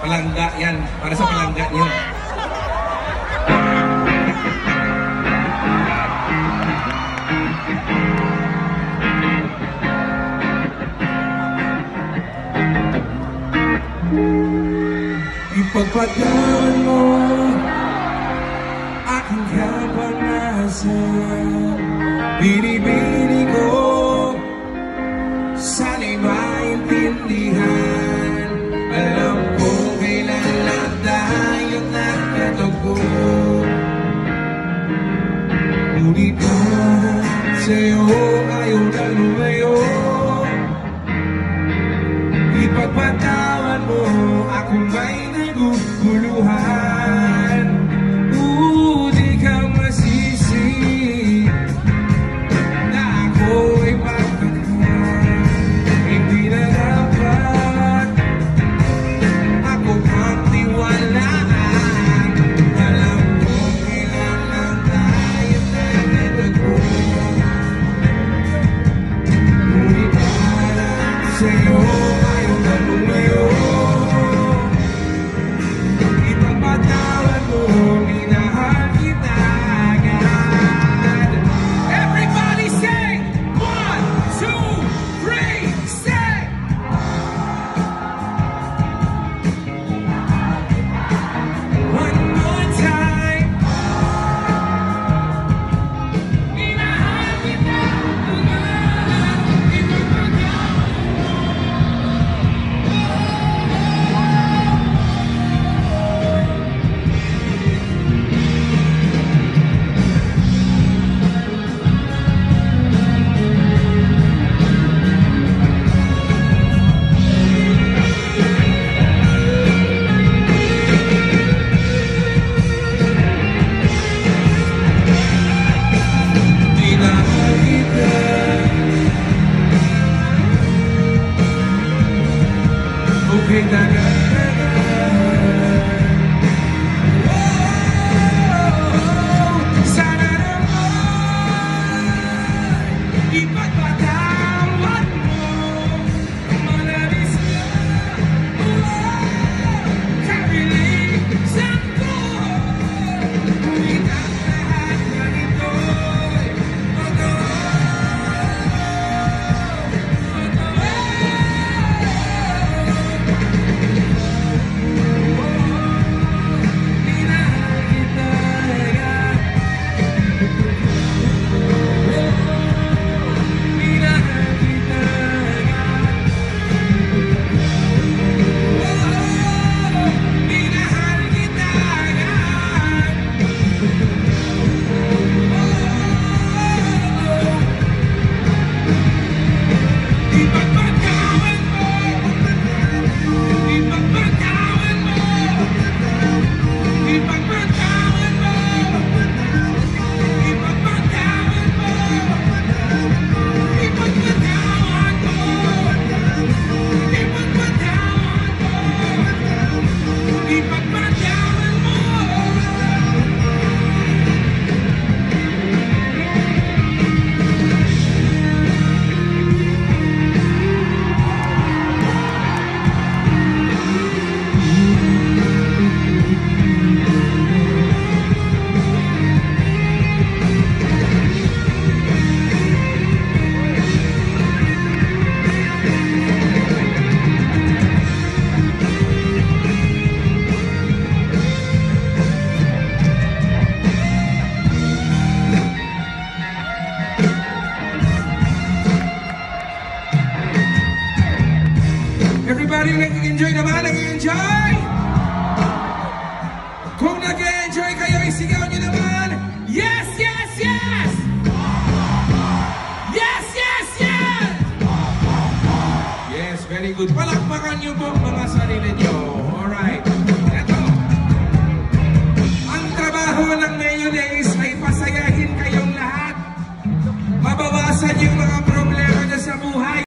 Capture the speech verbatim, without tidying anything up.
Palangga yan. Para sa palangga niyo. Ipagpatawad mo aking kapanasan. Binibini ko sana'y maintindihan. Alam ko kailan lang tayo nagkatagpo. Ngunit dahil sa'yo ayaw na lumayo. Ipagpatawad mo akong may naguguluhan. Oo, di ka masisi na ako ay pagkakhan. Hindi na dapat ako ang tiwalaan. Alam ko kailan lang tayo nagkatagpo. Ngunit para sa'yo ayaw na lumayo. Ipagpatawad mo, minahal kita agad. Everybody say, one, two, three, say. One more time. Minahal kita agad. Minahal kita. Okay, tagal. Sana naman ipagpatawad mo. Malabis ka, kabilisan ko. Ngunit ang lahat ng ito'y totoo. Minahal kita agad. Minahal kita agad. Minahal kita agad. Ipagpatawad mo. Ipagpatawad mo. Ipagpatawad mo. Ipagpatawad mo. Ipagpatawad mo. Ipagpatawad mo. Everybody nag-enjoy naman, nag-enjoy? Kung nag-enjoy kayo, isigaw nyo naman, yes, yes, yes! Yes, yes, yes! Yes, very good. Palakpakan nyo po mga